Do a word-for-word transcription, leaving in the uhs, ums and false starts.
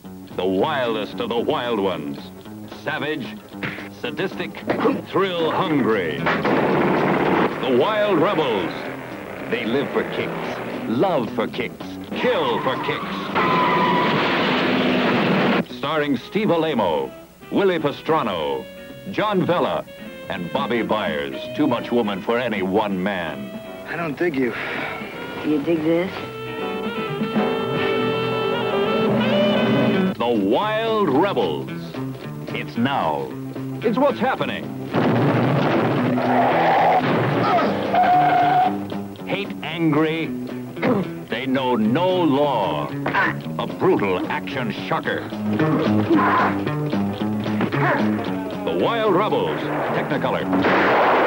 The wildest of the wild ones. Savage, sadistic, thrill-hungry. The Wild Rebels. They live for kicks, love for kicks, kill for kicks. Starring Steve Alamo, Willie Pastrano, John Vella, and Bobby Byers. Too much woman for any one man. I don't dig you. Do you dig this? The Wild Rebels. It's now. It's what's happening. Hate angry. They know no law. A brutal action shocker. The Wild Rebels, Technicolor.